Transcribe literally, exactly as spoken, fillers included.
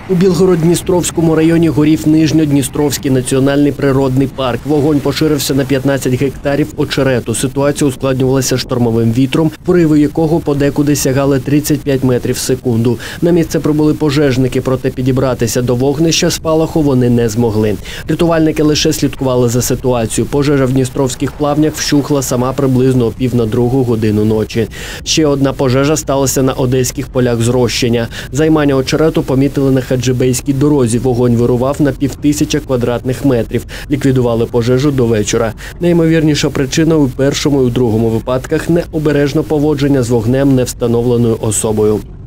У Білгород-Дністровському районі горів Нижньодністровський національний природний парк. Вогонь поширився на п'ятнадцять гектарів очерету. Ситуація ускладнювалася штормовим вітром, пориви якого подекуди сягали тридцять п'ять метрів в секунду. На місце прибули пожежники, проте підібратися до вогнища спалаху вони не змогли. Рятувальники лише слідкували за ситуацією. Пожежа в Дністровських плавнях вщухла сама приблизно о пів на другу годину ночі. Ще одна пожежа сталася на одеських полях зрощення. Займання очерету помітили на Хаджибейській дорозі. Вогонь вирував на півтисяча квадратних метрів. Ліквідували пожежу до вечора. Найімовірніша причина у першому і у другому випадках – необережне поводження з вогнем невстановленою особою.